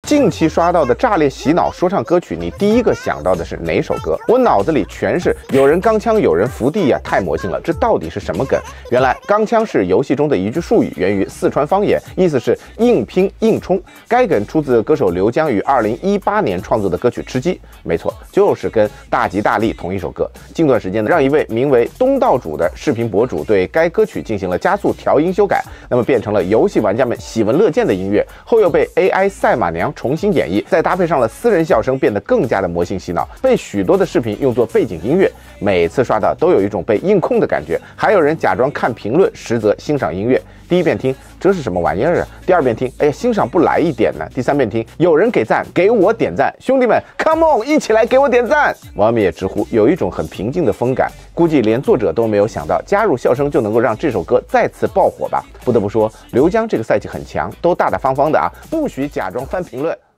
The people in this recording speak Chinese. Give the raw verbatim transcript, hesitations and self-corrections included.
近期刷到的炸裂洗脑说唱歌曲，你第一个想到的是哪首歌？我脑子里全是有人钢枪，有人伏地呀、啊，太魔性了！这到底是什么梗？原来钢枪是游戏中的一句术语，源于四川方言，意思是硬拼硬冲。该梗出自歌手刘江于二零一八年创作的歌曲《吃鸡》，没错，就是跟大吉大利同一首歌。近段时间呢，让一位名为东道主的视频博主对该歌曲进行了加速调音修改，那么变成了游戏玩家们喜闻乐见的音乐，后又被 A I 赛马娘重新演绎，再搭配上了私人笑声，变得更加的魔性洗脑，被许多的视频用作背景音乐。每次刷到都有一种被硬控的感觉，还有人假装看评论，实则欣赏音乐。第一遍听这是什么玩意儿啊？第二遍听，哎呀，欣赏不来一点呢。第三遍听，有人给赞，给我点赞，兄弟们 ，come on， 一起来给我点赞。网友们也直呼有一种很平静的风感，估计连作者都没有想到加入笑声就能够让这首歌再次爆火吧。不得不说，刘江这个赛季很强，都大大方方的啊，不许假装翻评论。